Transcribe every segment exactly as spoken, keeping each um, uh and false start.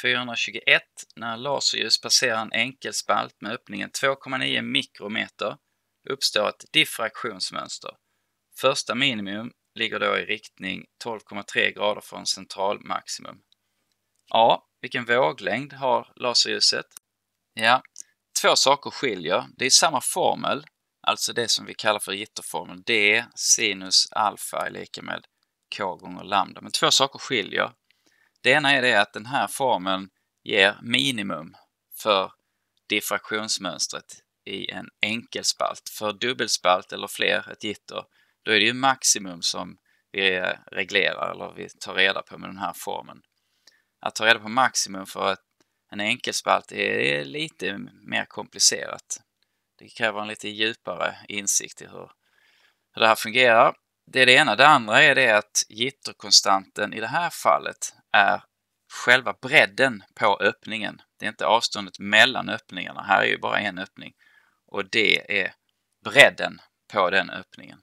fyrahundratjugoett, när laserljus passerar en enkelspalt med öppningen två komma nio mikrometer uppstår ett diffraktionsmönster. Första minimum ligger då i riktning tolv komma tre grader från centralmaximum. A. Vilken våglängd har laserljuset? Ja, två saker skiljer. Det är samma formel, alltså det som vi kallar för jitterformeln. D sinus alfa är lika med k gånger lambda. Men två saker skiljer. Det ena är det att den här formeln ger minimum för diffraktionsmönstret i en enkelspalt. För dubbelspalt eller fler, ett gitter, då är det ju maximum som vi reglerar eller vi tar reda på med den här formeln. Att ta reda på maximum för ett, en enkelspalt är lite mer komplicerat. Det kräver en lite djupare insikt i hur, hur det här fungerar. Det är det ena. Det andra är det att jitterkonstanten i det här fallet är själva bredden på öppningen. Det är inte avståndet mellan öppningarna. Här är ju bara en öppning. Och det är bredden på den öppningen.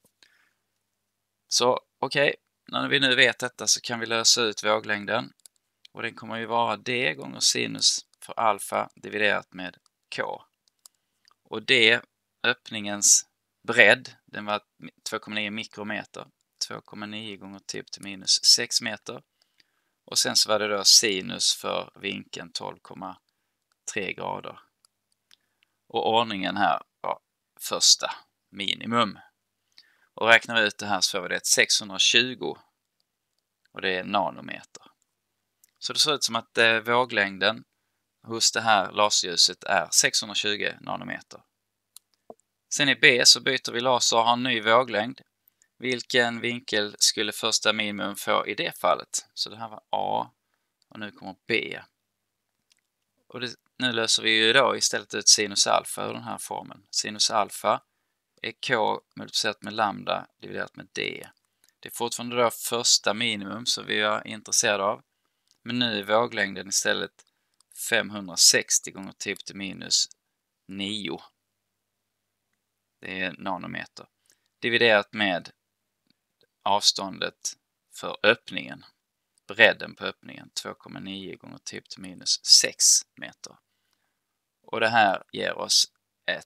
Så okej, okay. När vi nu vet detta så kan vi lösa ut våglängden. Och den kommer ju vara d gånger sinus för alfa dividerat med k. Och d, öppningens bredd, den var två komma nio mikrometer. två komma nio gånger tio upp till minus sex meter. Och sen så var det då sinus för vinkeln tolv komma tre grader. Och ordningen här var första minimum. Och räknar vi ut det här så får vi det sexhundratjugo. Och det är nanometer. Så det ser ut som att eh, våglängden hos det här laserljuset är sexhundratjugo nanometer. Sen i B så byter vi laser och har en ny våglängd. Vilken vinkel skulle första minimum få i det fallet? Så det här var A och nu kommer B. Och det, nu löser vi ju då istället ut sinus alfa ur den här formen. Sinus alfa är K multiplicerat med lambda dividerat med D. Det är fortfarande då första minimum som vi är intresserade av. Men nu är våglängden istället femhundrasextio gånger tio till minus nio. Det är nanometer. Dividerat med avståndet för öppningen. Bredden på öppningen. två komma nio gånger tio till minus sex meter. Och det här ger oss ett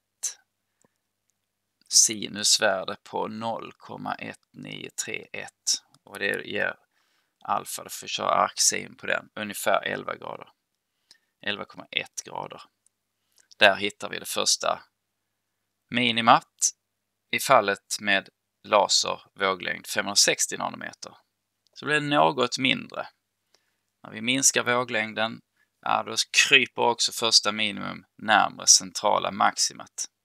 sinusvärde på noll komma ett nio tre ett. Och det ger alfa, då får vi köra arksin på den, ungefär elva grader. elva komma ett grader. Där hittar vi det första minimat i fallet med laser våglängd femhundrasextio nanometer. Så blir det något mindre. När vi minskar våglängden, ja, då kryper också första minimum närmare centrala maximat.